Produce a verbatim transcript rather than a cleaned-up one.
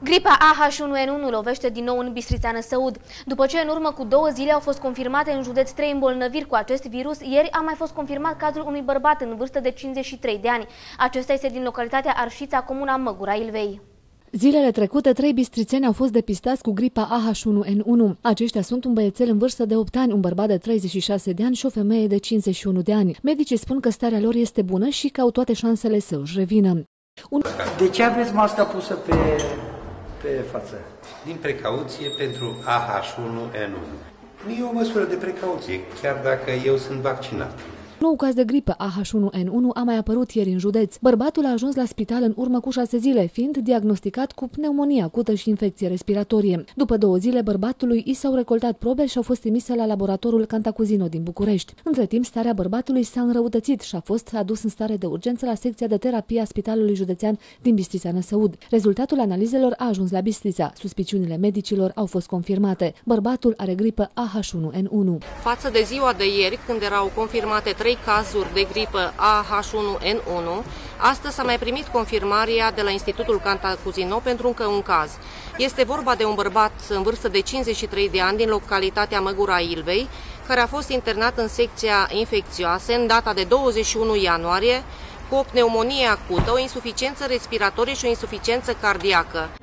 Gripa A H unu N unu lovește din nou în Bistrița Năsăud. După ce în urmă cu două zile au fost confirmate în județ trei îmbolnăviri cu acest virus, ieri a mai fost confirmat cazul unui bărbat în vârstă de cincizeci și trei de ani. Acesta este din localitatea Arșița, comuna Măgura Ilvei. Zilele trecute, trei bistrițeni au fost depistați cu gripa A H unu N unu. Aceștia sunt un băiețel în vârstă de opt ani, un bărbat de treizeci și șase de ani și o femeie de cincizeci și unu de ani. Medicii spun că starea lor este bună și că au toate șansele să își revină. Un... De ce aveți masca pusă pe, pe față? Din precauție pentru A H unu N unu. Nu e o măsură de precauție, chiar dacă eu sunt vaccinat. Nou caz de gripă A H unu N unu a mai apărut ieri în județ. Bărbatul a ajuns la spital în urmă cu șase zile, fiind diagnosticat cu pneumonie acută și infecție respiratorie. După două zile, bărbatului i s-au recoltat probe și au fost trimise la laboratorul Cantacuzino din București. Între timp, starea bărbatului s-a înrăutățit și a fost adus în stare de urgență la secția de terapie a Spitalului Județean din Bistrița Năsăud. Rezultatul analizelor a ajuns la Bistrița. Suspiciunile medicilor au fost confirmate. Bărbatul are gripă A H unu N unu. Față de ziua de ieri, când erau confirmate trei cazuri de gripă A H unu N unu, astăzi s-a mai primit confirmarea de la Institutul Cantacuzino pentru încă un caz. Este vorba de un bărbat în vârstă de cincizeci și trei de ani din localitatea Măgura Ilvei, care a fost internat în secția infecțioasă în data de douăzeci și unu ianuarie cu o pneumonie acută, o insuficiență respiratorie și o insuficiență cardiacă.